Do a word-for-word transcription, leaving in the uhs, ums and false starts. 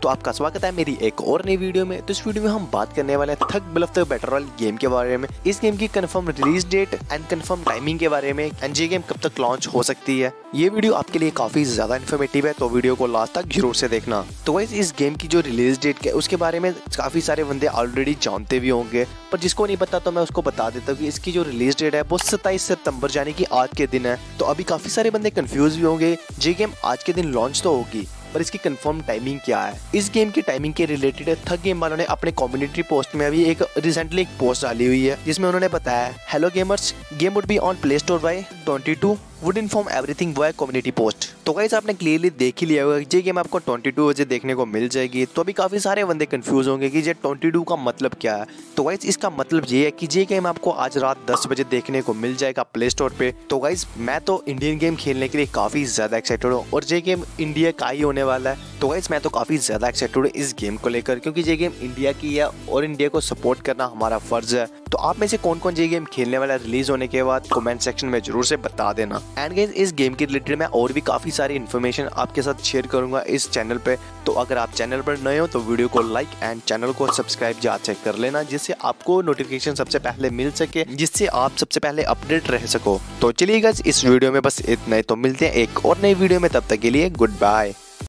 तो आपका स्वागत है मेरी एक और नई वीडियो में। तो इस वीडियो में हम बात करने वाले हैं thug bluff the battle royale game के बारे में, इस गेम की confirm release date and confirm timing के बारे में, एंड ये गेम कब तक लॉन्च हो सकती है। ये वीडियो आपके लिए काफी ज्यादा इन्फॉर्मेटिव है, तो वीडियो को लास्ट तक जरूर से देखना। तो गाइस इस गेम की जो रिलीज डेट है उसके बारे में काफी सारे बंदे ऑलरेडी जानते भी होंगे, पर जिसको नहीं पता तो मैं उसको बता देता हूँ कि इसकी जो रिलीज डेट है वो सत्ताईस सितंबर यानी कि आज के दिन है। तो अभी काफी सारे बंदे कंफ्यूज भी होंगे, ये गेम आज के दिन लॉन्च तो होगी पर इसकी कंफर्म टाइमिंग क्या है। इस गेम की टाइमिंग के रिलेटेड थग गेम वालों ने अपने कम्युनिटी पोस्ट में अभी एक रिसेंटली एक पोस्ट डाली हुई है जिसमें उन्होंने बताया, hello gamers, game would be on play store by twenty two would inform everything via community post. तो गाइस आपने क्लियरली देख ही लिया होगा कि ये गेम आपको बाईस बजे देखने को मिल जाएगी। तो अभी काफी सारे बंदे कंफ्यूज होंगे कि ये बाईस का मतलब क्या है। तो गाइस इसका मतलब ये है कि ये गेम आपको आज रात दस बजे देखने को मिल जाएगा प्ले स्टोर पे। तो गाइस मैं तो इंडियन गेम खेलने के लिए काफी ज्यादा एक्साइटेड हूँ और ये गेम इंडिया का ही होने वाला है। तो गाइस मैं तो काफी ज्यादा एक्साइटेड हूँ इस गेम को लेकर, क्योंकि ये गेम इंडिया की है और इंडिया को सपोर्ट करना हमारा फर्ज है। तो आप में से कौन कौन ये गेम खेलने वाला रिलीज होने के बाद कमेंट सेक्शन में जरूर से बता देना। एंड गाइस इस गेम के रिलेटेड मैं और भी काफी सारी इन्फॉर्मेशन आपके साथ शेयर करूंगा इस चैनल पे। तो अगर आप चैनल पर नए हो तो वीडियो को लाइक एंड चैनल को सब्सक्राइब जा चेक कर लेना, जिससे आपको नोटिफिकेशन सबसे पहले मिल सके, जिससे आप सबसे पहले अपडेट रह सको। तो चलिए गाइस इस वीडियो में बस इतना ही, तो मिलते हैं एक और नई वीडियो में, तब तक के लिए गुड बाय।